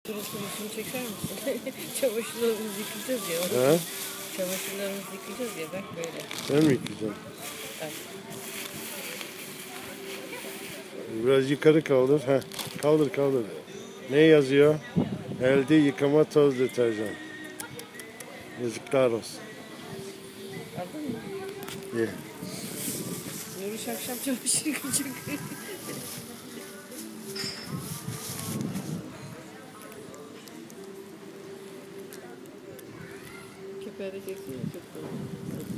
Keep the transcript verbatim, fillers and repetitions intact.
Şunu çeker misin? Çamaşırlarımızı yıkayacağız ya. Ha? Çamaşırlarımızı yıkayacağız ya, bak böyle. Ben mi yıkayacağım? Bak. Biraz yukarı kaldır. Heh. Kaldır kaldır. Ne yazıyor? Elde yıkama toz deterjan. Yazıklar olsun. Aldın mı? İyi. Nuriş akşam çamaşır yıkayacak. Kepeğe de çeksin ya, çok doğru.